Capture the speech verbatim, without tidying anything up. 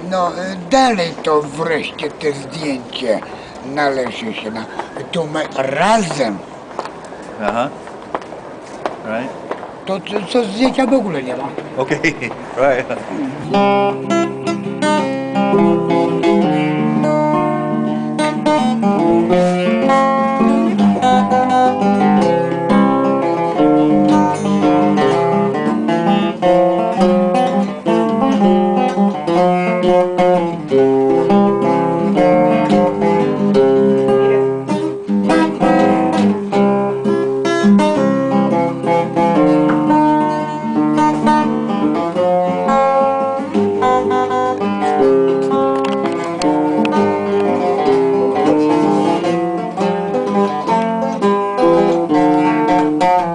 No, dalej to wreszcie te zdjęcie należy się na... Tu my razem. Aha. Right. To co, co zdjęcia w ogóle nie ma. Okay. Right.